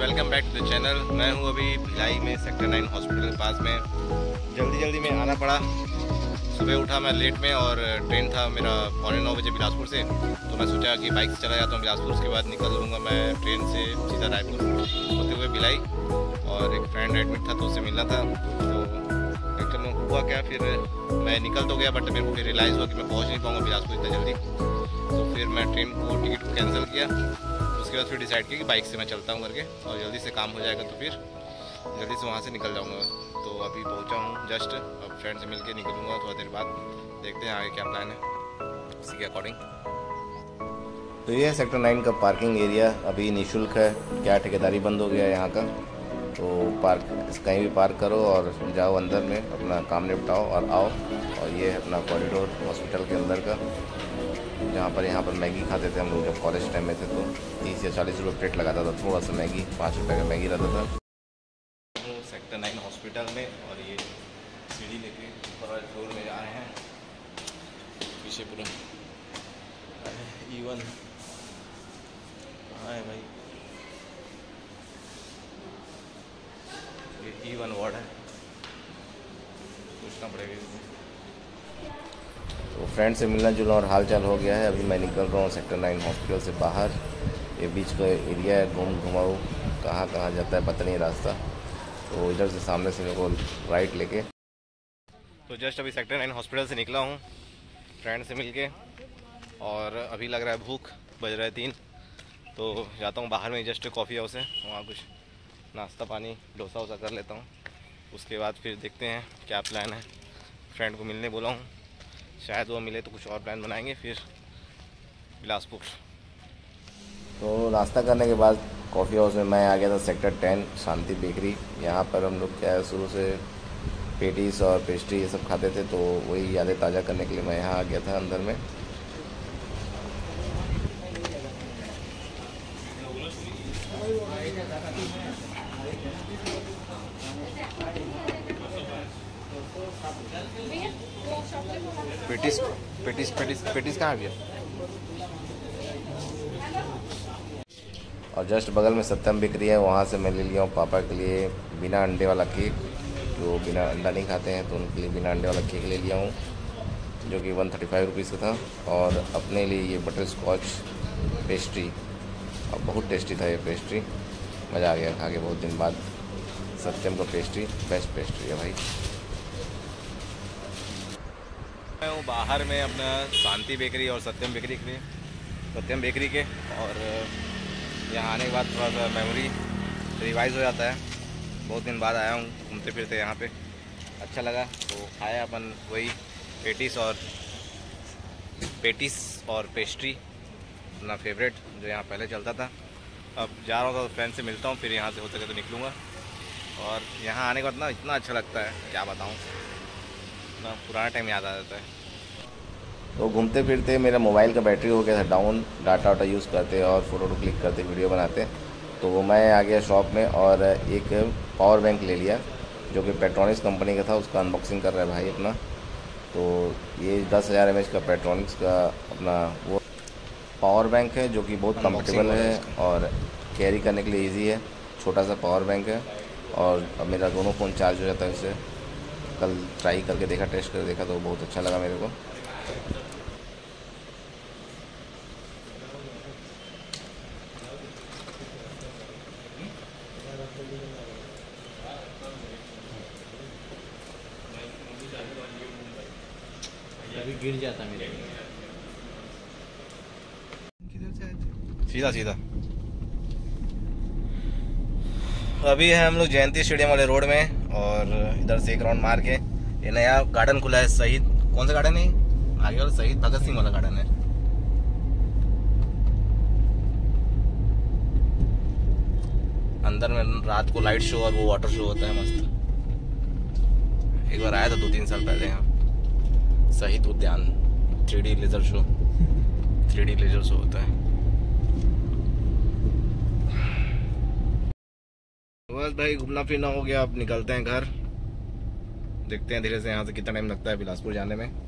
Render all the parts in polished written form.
Welcome back to the channel. मैं हूं अभी भिलाई में सेक्टर 9 हॉस्पिटल के पास में। जल्दी में आना पड़ा। सुबह उठा मैं लेट में और ट्रेन था मेरा 9:15 बिलासपुर से, तो मैं सोचा कि बाइक से चला जाता हूं बिलासपुर। उसके बाद निकल लूँगा मैं ट्रेन से सीधा रायपुर होते हुए भिलाई। और एक फ्रेंड एडमिट था तो उससे मिलना था। तो एक्चुअली हुआ क्या, फिर मैं निकल तो गया बट मेरे को फिर रियलाइज़ हुआ कि मैं पहुँच नहीं पाऊँगा बिलासपुर इतना जल्दी। तो फिर मैं ट्रेन को टिकट को कैंसिल किया। उसके बाद फिर डिसाइड किया कि बाइक से मैं चलता हूँ करके, और जल्दी से काम हो जाएगा तो फिर जल्दी से वहाँ से निकल जाऊँगा। तो अभी पहुँचा हूँ जस्ट, अब फ्रेंड से मिल के निकलूँगा थोड़ा देर बाद। देखते हैं आगे क्या प्लान है उसी के अकॉर्डिंग। तो ये है सेक्टर 9 का पार्किंग एरिया। अभी निःशुल्क है, क्या ठेकेदारी बंद हो गया है यहाँ का। तो कहीं भी पार्क करो और जाओ अंदर में, अपना काम निपटाओ और आओ। और ये है अपना कॉरिडोर हॉस्पिटल के अंदर का, जहाँ पर यहाँ पर मैगी खाते थे हम लोग जब कॉलेज टाइम में थे। तो 30 या 40 रुपये प्लेट लगाता था, थोड़ा सा मैगी, 5 रुपये का मैगी रहता था। सेक्टर 9 हॉस्पिटल में, और ये सीढ़ी लेके ऊपर फ्लोर में जा रहे हैं। पीछे पूरा E1 कहाँ है भाई, ये E1 वार्ड है, पूछना पड़ेगा इससे। तो फ्रेंड से मिलना जुलना और हाल चाल हो गया है। अभी मैं निकल रहा हूँ सेक्टर 9 हॉस्पिटल से बाहर। ये बीच का एरिया है, घुमाऊ कहाँ जाता है पता नहीं रास्ता। तो इधर से सामने से मेरे को राइट लेके, तो जस्ट अभी सेक्टर 9 हॉस्पिटल से निकला हूँ फ्रेंड से मिलके। और अभी लग रहा है भूख, बज रहा है 3। तो जाता हूँ बाहर में जस्ट कॉफ़ी हाउस है, वहाँ कुछ नाश्ता पानी डोसा वोसा कर लेता हूँ। उसके बाद फिर देखते हैं क्या प्लान है। फ्रेंड को मिलने बोला हूँ, शायद वो मिले तो कुछ और प्लान बनाएंगे फिर बिलासपुर। तो नाश्ता करने के बाद कॉफ़ी हाउस में मैं आ गया था सेक्टर 10 शांति बेकरी। यहाँ पर हम लोग क्या है शुरू से पेटीज और पेस्ट्री ये सब खाते थे, तो वही यादें ताज़ा करने के लिए मैं यहाँ आ गया था अंदर में। पेटीज कहाँ गया। और जस्ट बगल में सत्यम बेकरी है, वहाँ से मैं ले लिया हूँ पापा के लिए बिना अंडे वाला केक। जो बिना अंडा नहीं खाते हैं तो उनके लिए बिना अंडे वाला केक ले लिया हूँ, जो कि 135 रुपीज़ का था। और अपने लिए ये बटर स्कॉच पेस्ट्री, और बहुत टेस्टी था ये पेस्ट्री, मज़ा आ गया खा के बहुत दिन बाद। सत्यम का पेस्ट्री बेस्ट पेस्ट्री है भाई। मैं हूँ बाहर में अपना शांति बेकरी और सत्यम बेकरी के, और यहाँ आने के बाद थोड़ा सा मेमोरी रिवाइज हो जाता है। बहुत दिन बाद आया हूँ घूमते फिरते यहाँ पे, अच्छा लगा। तो खाया अपन वही पेटीज और पेस्ट्री, अपना फेवरेट जो यहाँ पहले चलता था। अब जा रहा हूँ तो फ्रेंड से मिलता हूँ, फिर यहाँ से हो सके तो निकलूँगा। और यहाँ आने के बाद ना इतना अच्छा लगता है क्या बताऊँ, इतना पुराना टाइम याद आ जाता है। तो घूमते फिरते मेरा मोबाइल का बैटरी हो गया था डाउन, डाटा वाटा यूज़ करते और फ़ोटो क्लिक करते वीडियो बनाते। तो वो मैं आ गया शॉप में और एक पावर बैंक ले लिया, जो कि पेट्रोनिक्स कंपनी का था। उसका अनबॉक्सिंग कर रहा है भाई अपना। तो ये 10,000 mAh का पेट्रोनिक्स का अपना वो पावर बैंक है, जो कि बहुत कंफर्टेबल है और कैरी करने के लिए इजी है। छोटा सा पावर बैंक है, और अब मेरा दोनों फ़ोन चार्ज हो जाता है इससे। कल ट्राई करके देखा, टेस्ट करके देखा, तो बहुत अच्छा लगा मेरे को। अभी गिर जाता मेरे, सीधा अभी है हम लोग जयंती स्टेडियम वाले रोड में, और इधर से एक राउंड मार के ये नया गार्डन खुला है। शहीद कौन सा गार्डन है आगे वाला, शहीद भगत सिंह वाला गार्डन है। अंदर में रात को लाइट शो और वो वाटर शो होता है मस्त। एक बार आया था 2-3 साल पहले यहाँ, शहीद उद्यान 3D लेजर शो होता है। बस भाई घूमना फिरना हो गया, अब निकलते हैं घर। देखते हैं धीरे से यहाँ से कितना टाइम लगता है बिलासपुर जाने में।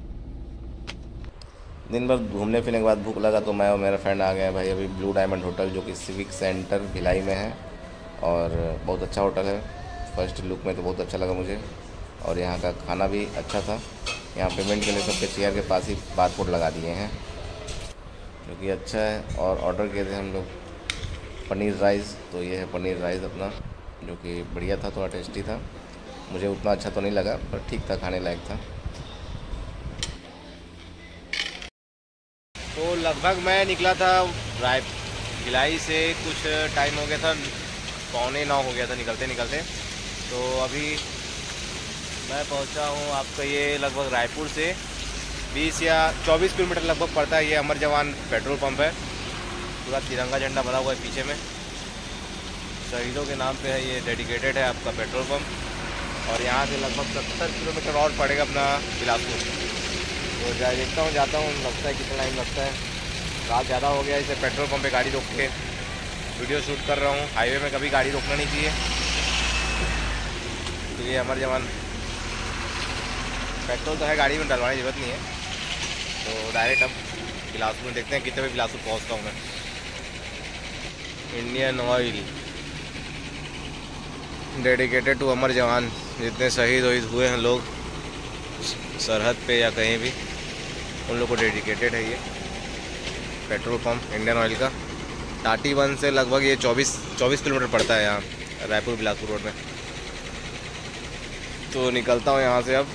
दिन भर घूमने फिरने के बाद भूख लगा तो मैं और मेरा फ्रेंड आ गए भाई अभी ब्लू डायमंड होटल, जो कि सिविक सेंटर भिलाई में है। और बहुत अच्छा होटल है। फर्स्ट लुक में तो बहुत अच्छा लगा मुझे, और यहाँ का खाना भी अच्छा था। यहाँ पेमेंट के लिए सबके चेयर के पास ही बारकोड लगा दिए हैं, जो कि अच्छा है। और ऑर्डर किए थे हम लोग पनीर राइस, तो ये है पनीर राइस अपना, जो कि बढ़िया था, थोड़ा टेस्टी था। मुझे उतना अच्छा तो नहीं लगा, पर ठीक था, खाने लायक था। तो लगभग मैं निकला था भिलाई से, कुछ टाइम हो गया था, 8:45 हो गया था निकलते निकलते। तो अभी मैं पहुंचा हूं आपका, ये लगभग रायपुर से 20 या 24 किलोमीटर लगभग पड़ता है। ये अमर जवान पेट्रोल पंप है, पूरा तिरंगा झंडा बना हुआ है पीछे में, शहीदों के नाम पे है ये, डेडिकेटेड है आपका पेट्रोल पंप। और यहाँ से लगभग 70 किलोमीटर और पड़ेगा अपना बिलासपुर। तो देखता हूँ, जाता हूँ, लगता है कितना टाइम लगता है। रात ज़्यादा हो गया, इसे पेट्रोल पंप पे गाड़ी रोक के वीडियो शूट कर रहा हूँ। हाईवे में कभी गाड़ी रोकना नहीं चाहिए। तो ये अमर जवान पेट्रोल तो है, गाड़ी में डलवाने की ज़रूरत नहीं है। तो डायरेक्ट अब बिलासपुर में देखते हैं कितने बजे बिलासपुर पहुँचता हूँ मैं। Indian oil dedicated to Amar Jawan, जितने शहीद हुए हैं लोग सरहद पे या कहीं भी, उन लोग को डेडिकेटेड है ये पेट्रोल पंप इंडियन ऑयल का। टाटी 1 से लगभग ये 24 किलोमीटर पड़ता है यहाँ रायपुर बिलासपुर रोड में। तो निकलता हूँ यहाँ से अब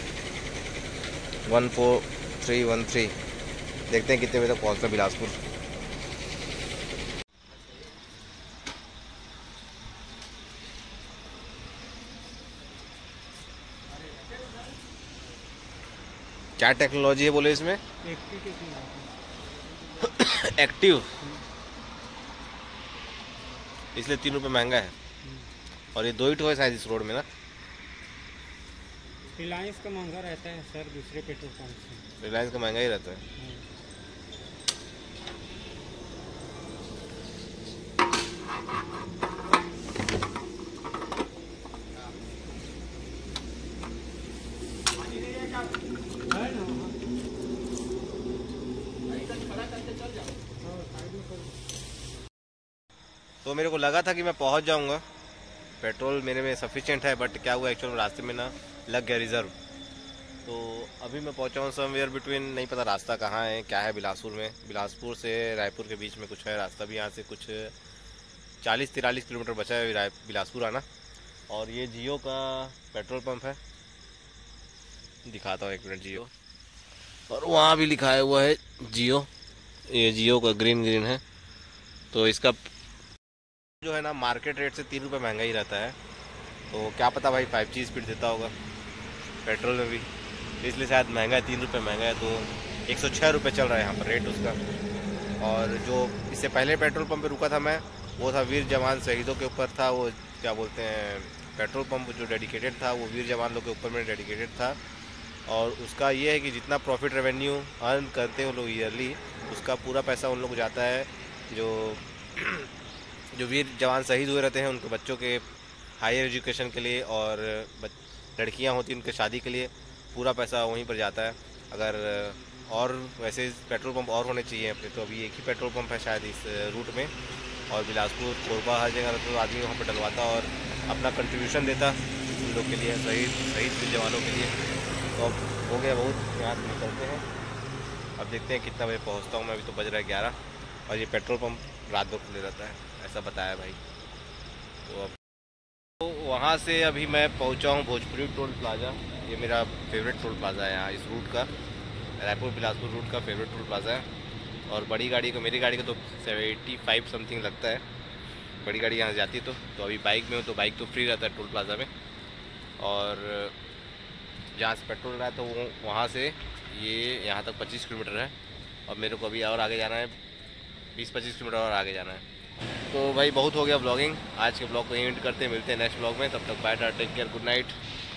14313, देखते हैं कितने बजे तक पहुँचता है बिलासपुर। क्या टेक्नोलॉजी है बोले इसमें? एक्टिव, इसलिए 3 रुपये महंगा है। और ये 2 ही है शायद इस रोड में ना। रिलायंस का महंगा रहता है सर दूसरे पेट्रोल पंप से। रिलायंस का महंगा ही रहता है। तो मेरे को लगा था कि मैं पहुंच जाऊंगा, पेट्रोल मेरे में सफिशिएंट है, बट क्या हुआ एक्चुअल में रास्ते में ना लग गया रिज़र्व। तो अभी मैं पहुंचा हूँ समवेयर बिटवीन, नहीं पता रास्ता कहाँ है क्या है बिलासपुर में। बिलासपुर से रायपुर के बीच में कुछ है रास्ता भी, यहाँ से कुछ 40-43 किलोमीटर बचा है बिलासपुर आना। और ये जियो का पेट्रोल पंप है, दिखाता हूँ 1 मिनट जियो। और वहाँ भी लिखाया हुआ है जियो, ये जियो का ग्रीन है। तो इसका जो है ना मार्केट रेट से 3 रुपये महंगा ही रहता है। तो क्या पता भाई 5G स्पीड देता होगा पेट्रोल में भी, इसलिए शायद महंगा है, 3 रुपये महंगा है। तो 106 रुपये चल रहा है यहाँ पर रेट उसका। और जो इससे पहले पेट्रोल पंप पे रुका था मैं, वो था वीर जवान शहीदों के ऊपर था, वो क्या बोलते हैं पेट्रोल पंप जो डेडिकेटेड था वो वीर जवान लोग के ऊपर में डेडिकेटेड था। और उसका ये है कि जितना प्रॉफिट रेवेन्यू अर्न करते हैं वो लोग ईयरली, उसका पूरा पैसा उन लोग को जाता है जो वीर जवान शहीद हुए रहते हैं उनके बच्चों के हायर एजुकेशन के लिए, और लड़कियां होती हैं उनके शादी के लिए, पूरा पैसा वहीं पर जाता है। अगर और वैसे पेट्रोल पंप और होने चाहिए अपने, तो अभी एक ही पेट्रोल पंप है शायद इस रूट में। और बिलासपुर कोरबा हर जगह तो आदमी वहाँ पर डलवाता और अपना कंट्रीब्यूशन देता उन लोग के लिए, शहीद वीर जवानों के लिए। तो अब हो गया बहुत, यहाँ से निकलते हैं, अब देखते हैं कितना बजे पहुँचता हूँ मैं। अभी तो बज रहा है 11, और ये पेट्रोल पंप रात भर खुले रहता है ऐसा बताया भाई। तो अब तो वहाँ से अभी मैं पहुँचा हूँ भोजपुरी टोल प्लाज़ा। ये मेरा फेवरेट टोल प्लाज़ा है यहाँ इस रूट का, रायपुर बिलासपुर रूट का फेवरेट टोल प्लाज़ा है। और बड़ी गाड़ी को, मेरी गाड़ी को तो 75 समथिंग लगता है, बड़ी गाड़ी यहाँ जाती है। तो अभी बाइक में हूँ, तो बाइक तो फ्री रहता है टोल प्लाज़ा में। और जहाँ से पेट्रोल रहा है तो वहाँ से ये यहाँ तक 25 किलोमीटर है, और मेरे को अभी और आगे जाना है, 20-25 किलोमीटर और आगे जाना है। तो भाई बहुत हो गया ब्लॉगिंग, आज के ब्लॉग को एंड करते हैं, मिलते हैं नेक्स्ट ब्लॉग में। तब तक bye tata, take care, good night.